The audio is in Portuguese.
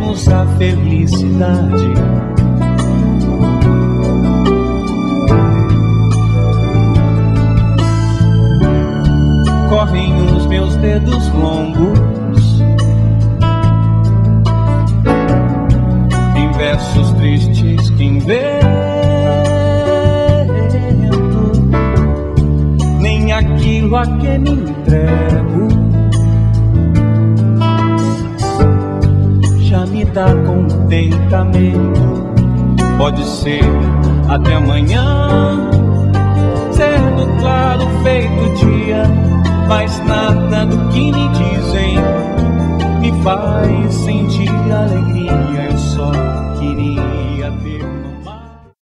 vivemos a felicidade. Correm os meus dedos longos em versos tristes que invento. Nem aquilo a que me entrego já me dá contentamento. Pode ser até amanhã, sendo claro feito dia, mas nada do que